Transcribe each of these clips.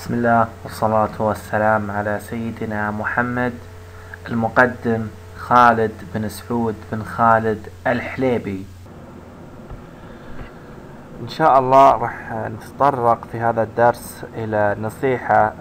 بسم الله والصلاة والسلام على سيدنا محمد. المقدم خالد بن سعود بن خالد الحليبي. إن شاء الله راح نتطرق في هذا الدرس إلى نصيحة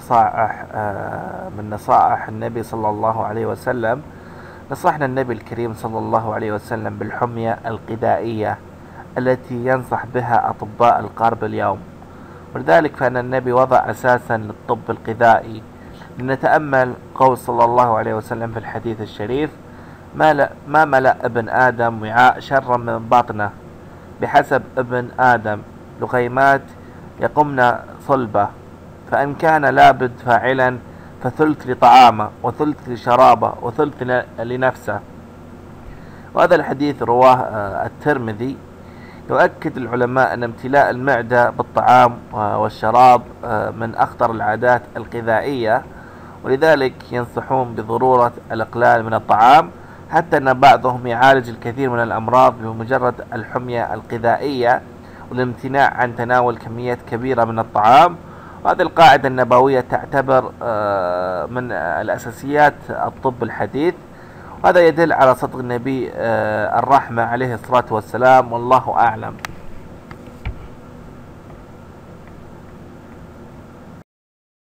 من نصائح النبي صلى الله عليه وسلم. نصحنا النبي الكريم صلى الله عليه وسلم بالحمية الغذائية التي ينصح بها أطباء الغرب اليوم، ولذلك فإن النبي وضع أساسا للطب الغذائي. لنتأمل قول صلى الله عليه وسلم في الحديث الشريف: ما ملأ ابن آدم وعاء شرا من بطنه، بحسب ابن آدم لغيمات يقمن صلبه، فإن كان لابد فاعلا فثلث لطعامه وثلث لشرابه وثلث لنفسه. وهذا الحديث رواه الترمذي. يؤكد العلماء أن امتلاء المعدة بالطعام والشراب من أخطر العادات الغذائية، ولذلك ينصحون بضرورة الإقلال من الطعام، حتى أن بعضهم يعالج الكثير من الأمراض بمجرد الحمية الغذائية والامتناع عن تناول كميات كبيرة من الطعام. وهذه القاعدة النبوية تعتبر من الأساسيات الطب الحديث، وهذا يدل على صدق النبي الرحمة عليه الصلاة والسلام، والله أعلم.